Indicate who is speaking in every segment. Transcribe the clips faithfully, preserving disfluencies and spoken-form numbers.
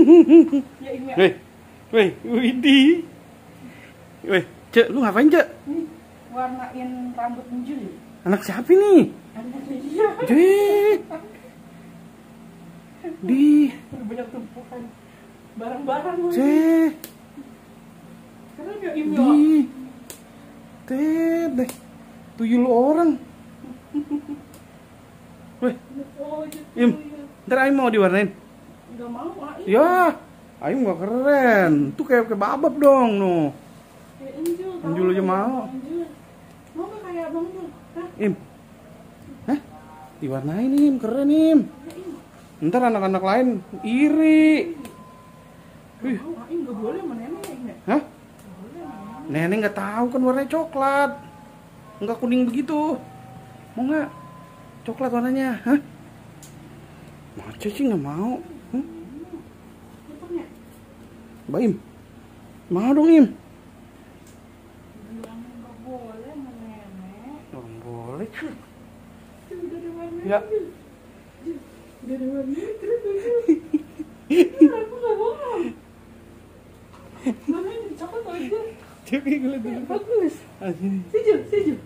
Speaker 1: Ya, Im ya.
Speaker 2: Weh, weh, widih. Weh, Cek, lu ngapain, Cek?
Speaker 1: Nih, warnain rambut Injul ya.
Speaker 2: Anak siapa nih?
Speaker 1: Anaknya dia.
Speaker 2: Dih. Di.
Speaker 1: Banyak tumpukan barang-barang gue.
Speaker 2: Cek.
Speaker 1: Keren ya, Im ya.
Speaker 2: Di. Tet deh. Tuyul orang. Weh,
Speaker 1: Oh, gitu.
Speaker 2: Im. Ntar Aim mau diwarnain.
Speaker 1: Enggak mau, ah, Im.
Speaker 2: Ya, Aim gak keren. Tuh kayak kayak babab dong, no.
Speaker 1: Kayak Injul. tahu
Speaker 2: Injul aja
Speaker 1: nggak?
Speaker 2: mau.
Speaker 1: Injul. Mau nggak kayak Abang Injul? Hah?
Speaker 2: Im. Hah? Diwarnain, Im. Keren, Im.
Speaker 1: Ya, Im.
Speaker 2: Ntar anak-anak lain iri. Wih.
Speaker 1: Mau, ah, Im nggak boleh sama nenek ya, Im ya?
Speaker 2: Hah?
Speaker 1: Nggak boleh sama nenek.
Speaker 2: Nenek nggak tahu kan warnanya coklat. Nggak kuning begitu. Mau nggak? Coklat warnanya, hah? Macet sih nggak mau. Hmm?
Speaker 1: Betulnya?
Speaker 2: Mbak Im. Mau dong, Im.
Speaker 1: Bilang nggak boleh sama nenek.
Speaker 2: Oh, boleh.
Speaker 1: Tuh, udah ada warnanya.
Speaker 2: Ya.
Speaker 1: Jul. Jul, udah ada warnanya, terus Jul. Jul, aku nggak bohong. Warnanya jadi coklat tau, Jul.
Speaker 2: Coba gue lihat dulu.
Speaker 1: Bagus.
Speaker 2: Ah, sini.
Speaker 1: Si Jul, si Jul.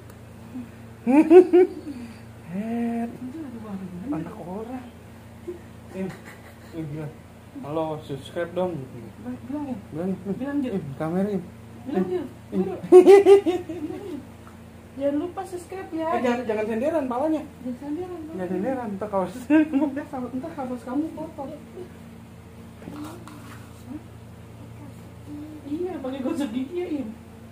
Speaker 2: Head.
Speaker 1: Jul ada warnanya.
Speaker 2: Anak orang. Im. Im bilang. Halo, subscribe dong.
Speaker 1: Baik, bilang ya.
Speaker 2: Bilang,
Speaker 1: Bilang, Jul.
Speaker 2: Im, kamera Im.
Speaker 1: Bilang, Jul. Bilang, Jul. Jangan lupa subscribe ya.
Speaker 2: Eh, jangan jangan senderan palanya.
Speaker 1: Jangan sandaran. Bang.
Speaker 2: Jangan senderan, ntar kaos.
Speaker 1: Ntar kamu- ntar kaos kamu kotor. Iya, pakai gosok gigi ya, Im.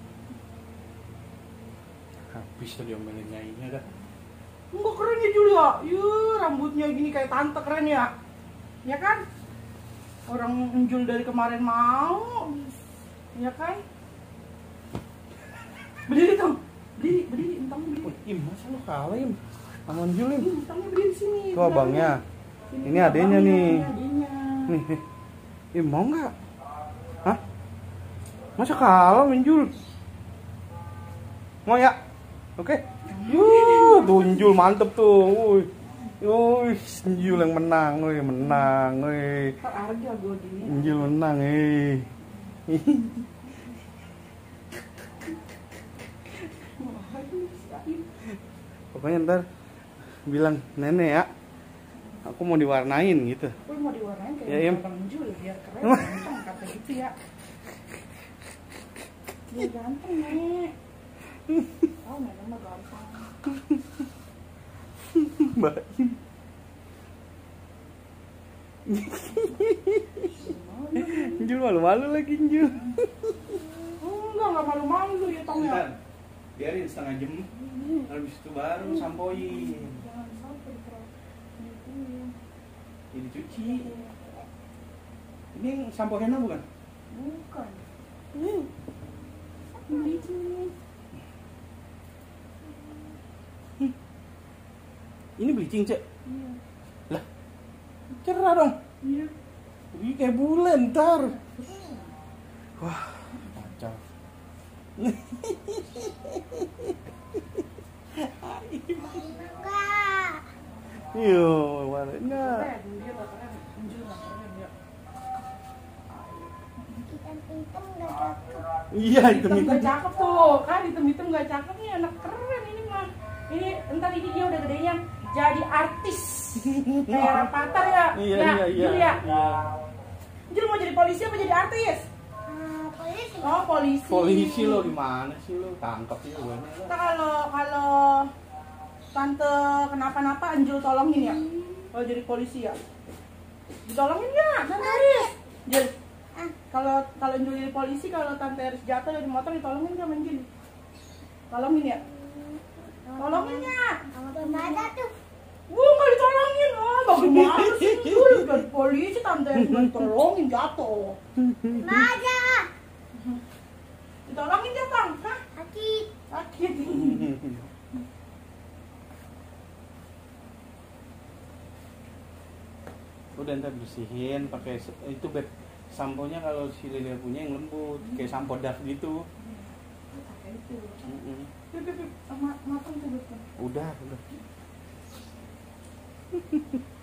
Speaker 2: Habis tuh diomelin nyainya dah.
Speaker 1: Enggak keren ya, Jul ya. Yuh, rambutnya gini kayak tante, keren ya. Ya kan? Orang Jul dari kemarin mau. Ya kan? Berdiri, Tong. Berdiri, berdiri, entang berdiri.
Speaker 2: Wih, Im, masa lu kalah, Im? Aman Jul, Im.
Speaker 1: Ini entangnya berdiri sini.
Speaker 2: Tuh abangnya.
Speaker 1: Sini,
Speaker 2: Ini adenya
Speaker 1: abangnya,
Speaker 2: nih.
Speaker 1: ini adenya.
Speaker 2: Nih, nih. Im, mau nggak? Hah? Masa kalah main Jul? Mau ya? Oke. Yuh, tunjul mantep tuh. Wuih. Wuih, Jul yang menang, wih, menang, wih.
Speaker 1: Ntar harga gue gini.
Speaker 2: Jul menang, eh. Pokoknya ntar bilang nenek ya, aku mau diwarnain gitu.
Speaker 1: Gue mau diwarnain kayak
Speaker 2: Ya, Im.
Speaker 1: Abang Jul biar keren, ganteng kata gitu ya. Biar ganteng, Nek. Oh, nenek mah gampang.
Speaker 2: Mbak Im. Jul malu-malu lagi Jul.
Speaker 1: Enggak, enggak malu-malu ya, Tong ya.
Speaker 2: Bentar, biarin setengah jam, habis itu baru sampoin.
Speaker 1: Jangan sampai terlalu gitu ya.
Speaker 2: Ini cuci. Ini sampo henna bukan?
Speaker 1: Bukan. Hmm. Ini sini.
Speaker 2: Ini bleaching, Cek.
Speaker 1: Iya.
Speaker 2: Lah, cerah dong.
Speaker 1: Iya.
Speaker 2: Ini kayak bulan ntar. Wah, kacau. Yo, mana enggak?
Speaker 1: Eh, dia nggak keren. Injul nggak keren ya.
Speaker 2: Iya, itu
Speaker 1: Hitam nggak cakep tuh, kan hitam-hitam nggak cakep nih, anak keren ini mah. Ini ntar ini dia udah gedenya jadi artis kayak Rapatar ya.
Speaker 2: Iya,
Speaker 1: ya,
Speaker 2: iya, iya.
Speaker 1: Jul ya.
Speaker 2: Iya.
Speaker 1: Jul mau jadi polisi apa jadi artis? Oh, polisi.
Speaker 2: Polisi lo gimana sih lo? Tangkap ya gue.
Speaker 1: Ntar kalau kalau tante kenapa-napa Anjul tolongin ya. Kalau jadi polisi ya. Ditolongin ya, tante Aris. Jul. Kalau kalau Anjul jadi polisi, kalau tante Aris jatuh dari motor ditolongin sama Anjul. Tolongin ya. Tolongin ya.
Speaker 3: Gimana tuh?
Speaker 1: Wuh, nggak ditolongin. Oh, bagaimana sih Jul? Jadi polisi tante Aris nggak ditolongin jatuh.
Speaker 3: Gimana?
Speaker 1: Ditolongin ya, Bang. Hah?
Speaker 3: Sakit.
Speaker 1: Sakit.
Speaker 2: Udah ntar bersihin pakai se- itu beb samponya kalau si Lilia punya yang lembut kayak sampo Dove gitu.
Speaker 1: Pakai itu.
Speaker 2: Mm-mm.
Speaker 1: Beb, beb, beb. Sama matang tuh, beb.
Speaker 2: Udah, udah.